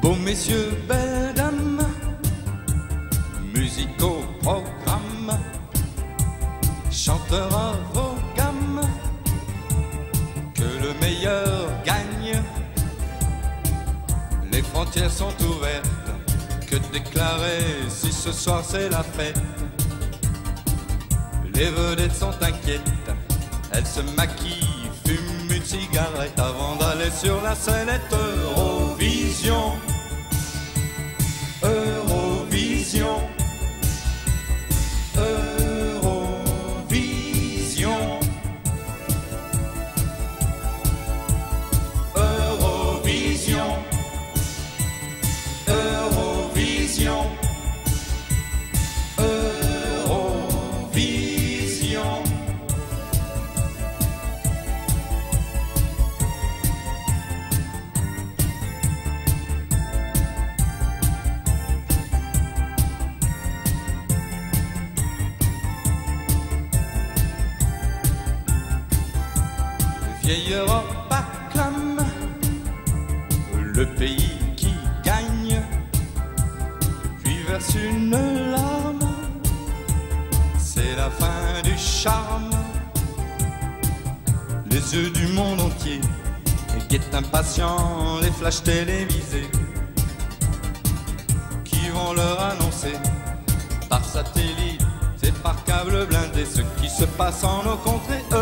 Beaux messieurs, belles dames, musique au programme, chanteurs à vos gammes, que le meilleur gagne. Les frontières sont ouvertes, que déclarer si ce soir c'est la fête. Les vedettes sont inquiètes, elles se maquillent, fument une cigarette avant d'aller sur la scénette. Eurovision, Eurovision, Eurovision, Eurovision, Eurovision, Eurovision. Vieille Europe acclame le pays qui gagne, puis verse une larme, c'est la fin du charme. Les yeux du monde entier guettent impatients les flashs télévisés qui vont leur annoncer par satellite et par câble blindé ce qui se passe en nos contrées.